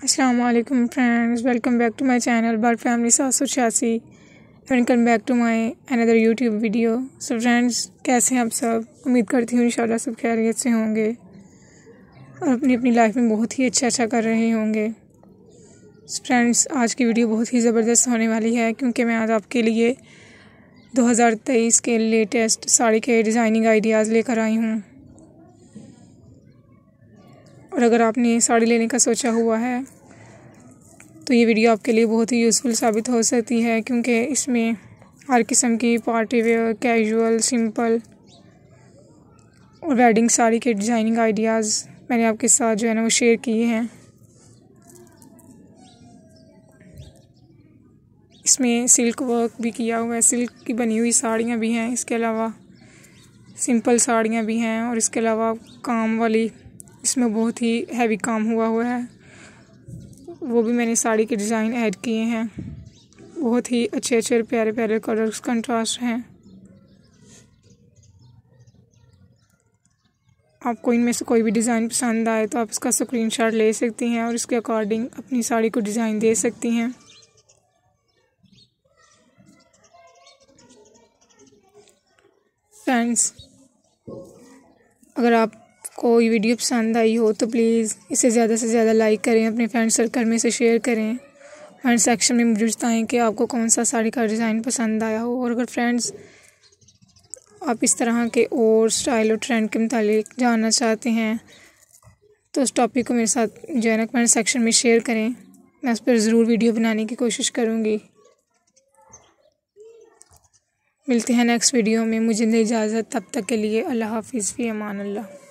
अस्सलाम वालेकुम friends, welcome back to my channel Bird Family 786 welcome back to my another YouTube video. So friends, कैसे हैं आप सब? उम्मीद करती हूँ इंशाल्लाह सब खैरियत से होंगे और अपनी अपनी लाइफ में बहुत ही अच्छा कर रहे होंगे। फ्रेंड्स, आज की वीडियो बहुत ही ज़बरदस्त होने वाली है क्योंकि मैं आज आपके लिए 2023 के लेटेस्ट साड़ी के डिज़ाइनिंग आइडियाज़ लेकर आई हूँ। और अगर आपने साड़ी लेने का सोचा हुआ है तो ये वीडियो आपके लिए बहुत ही यूज़फुल साबित हो सकती है क्योंकि इसमें हर किस्म की पार्टी वेयर, कैजुअल, सिंपल और वेडिंग साड़ी के डिज़ाइनिंग आइडियाज़ मैंने आपके साथ जो है ना वो शेयर किए हैं। इसमें सिल्क वर्क भी किया हुआ है, सिल्क की बनी हुई साड़ियाँ भी हैं, इसके अलावा सिंपल साड़ियाँ भी हैं और इसके अलावा काम वाली इसमें बहुत ही हैवी काम हुआ है, वो भी मैंने साड़ी के डिज़ाइन ऐड किए हैं। बहुत ही अच्छे प्यारे कलर्स कंट्रास्ट हैं। आपको इनमें से कोई भी डिज़ाइन पसंद आए तो आप इसका स्क्रीनशॉट ले सकती हैं और इसके अकॉर्डिंग अपनी साड़ी को डिज़ाइन दे सकती हैं। फ्रेंड्स, अगर आपको ये वीडियो पसंद आई हो तो प्लीज़ इसे ज़्यादा से ज़्यादा लाइक करें, अपने फ्रेंड सर्कल में से शेयर करें। कमेंट सेक्शन में मुझे बताएं कि आपको कौन सा साड़ी का डिज़ाइन पसंद आया हो। और अगर फ्रेंड्स आप इस तरह के और स्टाइल और ट्रेंड के मुतालिक जानना चाहते हैं तो उस टॉपिक को मेरे साथ जो है ना कमेंट सेक्शन में शेयर करें, मैं उस पर ज़रूर वीडियो बनाने की कोशिश करूँगी। मिलते हैं नेक्स्ट वीडियो में, मुझे दे इजाज़त, तब तक के लिए अल्लाह हाफिज़, फ़ी अमान अल्लाह।